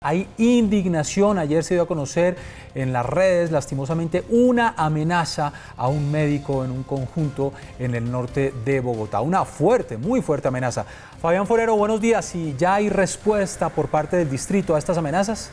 Hay indignación. Ayer se dio a conocer en las redes, lastimosamente, una amenaza a un médico en un conjunto en el norte de Bogotá. Una fuerte, muy fuerte amenaza. Fabián Forero, buenos días. ¿Y ya hay respuesta por parte del distrito a estas amenazas?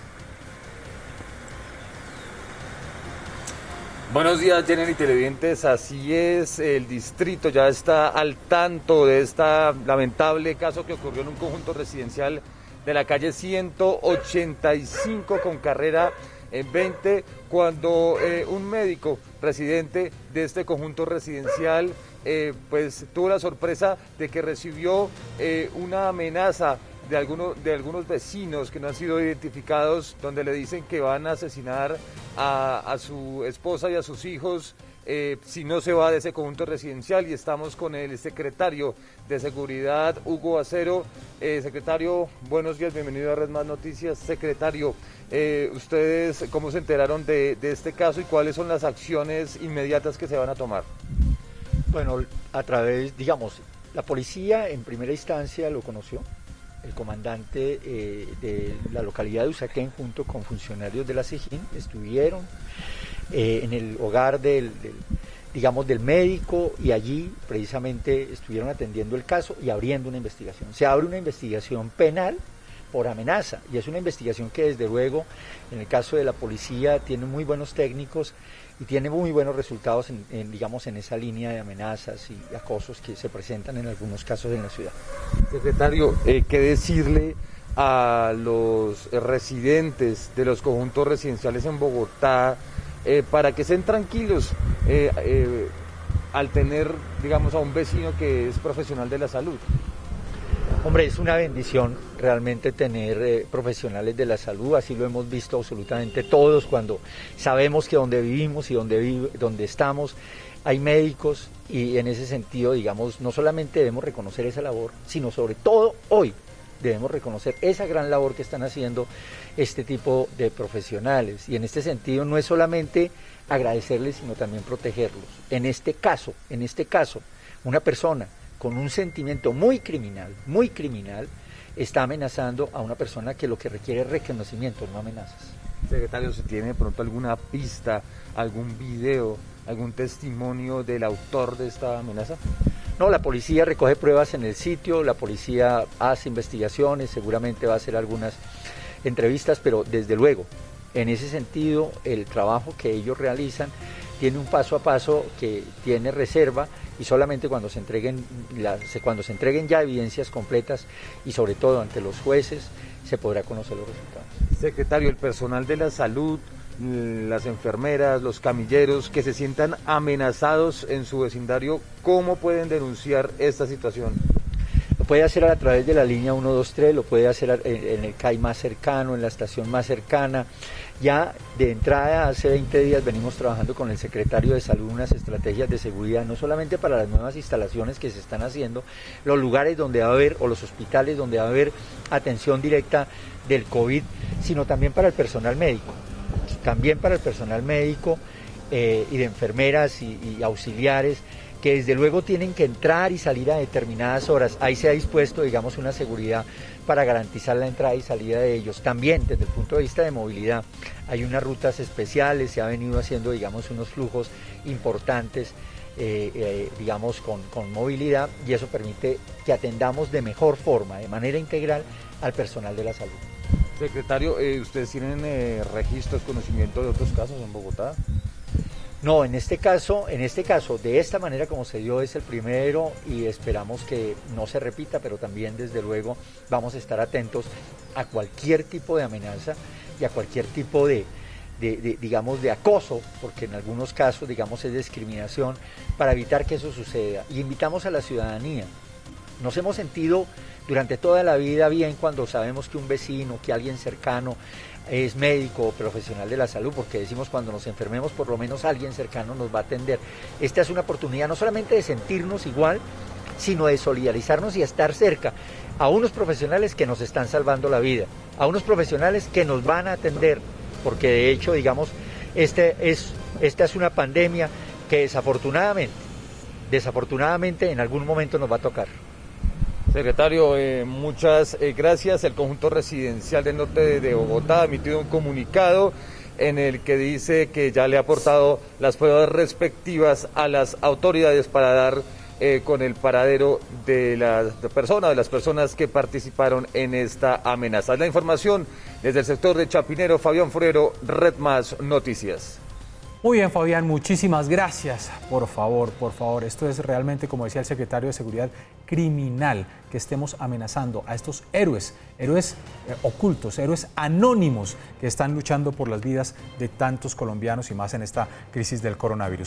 Buenos días, Jenny y televidentes. Así es, el distrito ya está al tanto de este lamentable caso que ocurrió en un conjunto residencial de la calle 185 con carrera 20, cuando un médico residente de este conjunto residencial pues tuvo la sorpresa de que recibió una amenaza de algunos vecinos que no han sido identificados, donde le dicen que van a asesinar a su esposa y a sus hijos si no se va de ese conjunto residencial. Y estamos con el secretario de Seguridad, Hugo Acero. Secretario, buenos días, bienvenido a Red Más Noticias. Secretario, ¿ustedes cómo se enteraron de este caso y cuáles son las acciones inmediatas que se van a tomar? Bueno, a través, digamos, la policía en primera instancia lo conoció. El comandante de la localidad de Usaquén junto con funcionarios de la SIJIN estuvieron en el hogar del médico, y allí precisamente estuvieron atendiendo el caso y abriendo una investigación. Se abre una investigación penal por amenaza, y es una investigación que desde luego en el caso de la policía tiene muy buenos técnicos y tiene muy buenos resultados en esa línea de amenazas y acosos que se presentan en algunos casos en la ciudad. Secretario, ¿qué decirle a los residentes de los conjuntos residenciales en Bogotá para que estén tranquilos al tener, digamos, a un vecino que es profesional de la salud? Hombre, es una bendición realmente tener profesionales de la salud, así lo hemos visto absolutamente todos cuando sabemos que donde vivimos y donde estamos hay médicos, y en ese sentido, digamos, no solamente debemos reconocer esa labor, sino sobre todo hoy debemos reconocer esa gran labor que están haciendo este tipo de profesionales, y en este sentido no es solamente agradecerles, sino también protegerlos. En este caso, una persona con un sentimiento muy criminal, está amenazando a una persona que lo que requiere es reconocimiento, no amenazas. Secretario, ¿se tiene de pronto alguna pista, algún video, algún testimonio del autor de esta amenaza? No, la policía recoge pruebas en el sitio, la policía hace investigaciones, seguramente va a hacer algunas entrevistas, pero desde luego, en ese sentido, el trabajo que ellos realizan tiene un paso a paso que tiene reserva, y solamente cuando se entreguen ya evidencias completas y sobre todo ante los jueces se podrá conocer los resultados. Secretario, el personal de la salud, las enfermeras, los camilleros que se sientan amenazados en su vecindario, ¿cómo pueden denunciar esta situación? Lo puede hacer a través de la línea 123, lo puede hacer en el CAI más cercano, en la estación más cercana. Ya de entrada, hace 20 días venimos trabajando con el secretario de Salud unas estrategias de seguridad, no solamente para las nuevas instalaciones que se están haciendo, los lugares donde va a haber, o los hospitales donde va a haber atención directa del COVID, sino también para el personal médico. También para el personal médico y de enfermeras y auxiliares, que desde luego tienen que entrar y salir a determinadas horas. Ahí se ha dispuesto, digamos, una seguridad para garantizar la entrada y salida de ellos. También desde el punto de vista de movilidad hay unas rutas especiales, se ha venido haciendo, digamos, unos flujos importantes, digamos, con movilidad, y eso permite que atendamos de mejor forma, de manera integral, al personal de la salud. Secretario, ¿ustedes tienen registros, conocimiento de otros casos en Bogotá? No, en este caso, de esta manera como se dio, es el primero, y esperamos que no se repita, pero también desde luego vamos a estar atentos a cualquier tipo de amenaza y a cualquier tipo digamos, de acoso, porque en algunos casos, digamos, es discriminación, para evitar que eso suceda. Y invitamos a la ciudadanía. Nos hemos sentido durante toda la vida bien cuando sabemos que un vecino, que alguien cercano es médico o profesional de la salud, porque decimos, cuando nos enfermemos por lo menos alguien cercano nos va a atender. Esta es una oportunidad no solamente de sentirnos igual, sino de solidarizarnos y estar cerca a unos profesionales que nos están salvando la vida, a unos profesionales que nos van a atender, porque de hecho, digamos, esta es una pandemia que desafortunadamente en algún momento nos va a tocar. Secretario, muchas gracias. El conjunto residencial del norte de Bogotá ha emitido un comunicado en el que dice que ya le ha aportado las pruebas respectivas a las autoridades para dar con el paradero de las personas que participaron en esta amenaza. La información desde el sector de Chapinero, Fabián Forero, Red Más Noticias. Muy bien, Fabián, muchísimas gracias. Por favor, esto es realmente, como decía el secretario de Seguridad, criminal que estemos amenazando a estos héroes ocultos, héroes anónimos que están luchando por las vidas de tantos colombianos y más en esta crisis del coronavirus.